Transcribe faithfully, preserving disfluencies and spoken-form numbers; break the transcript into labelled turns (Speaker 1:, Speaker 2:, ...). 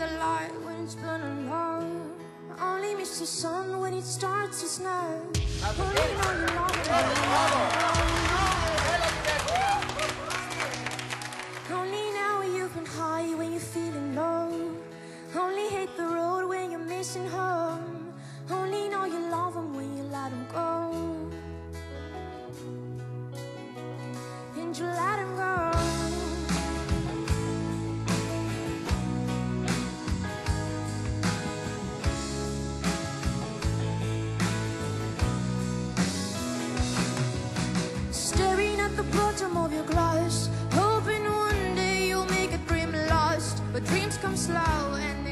Speaker 1: the light when it's burning low. Only miss the sun when it starts to snow. Only know you love it. Only now you've been high when you're feeling low. Only hate the road when you're missing home. Only know you love them when you let them go. And you let them go. Staring at the bottom of your glass, hoping one day you'll make a dream last. But dreams come slow and